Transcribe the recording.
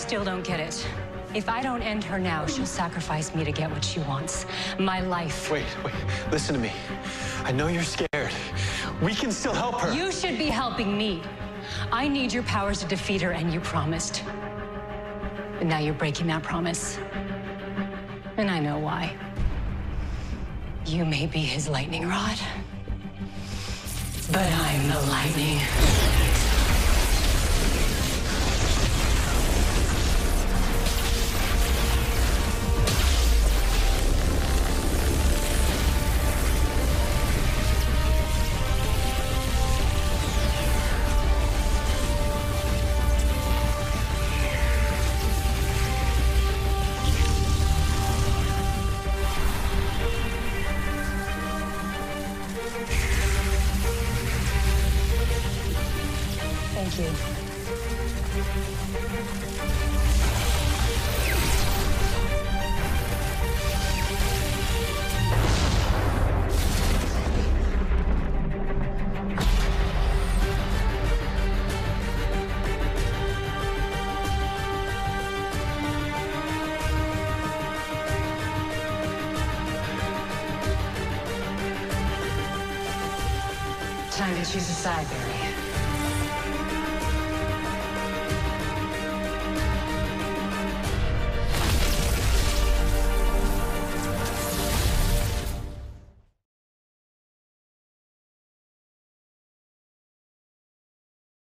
still don't get it. If I don't end her now, she'll sacrifice me to get what she wants. My life. Wait. Listen to me. I know you're scared. We can still help her. You should be helping me. I need your powers to defeat her, and you promised. But now you're breaking that promise. And I know why. You may be his lightning rod, but I'm the lightning. Thank you. Time to choose a side, Barry.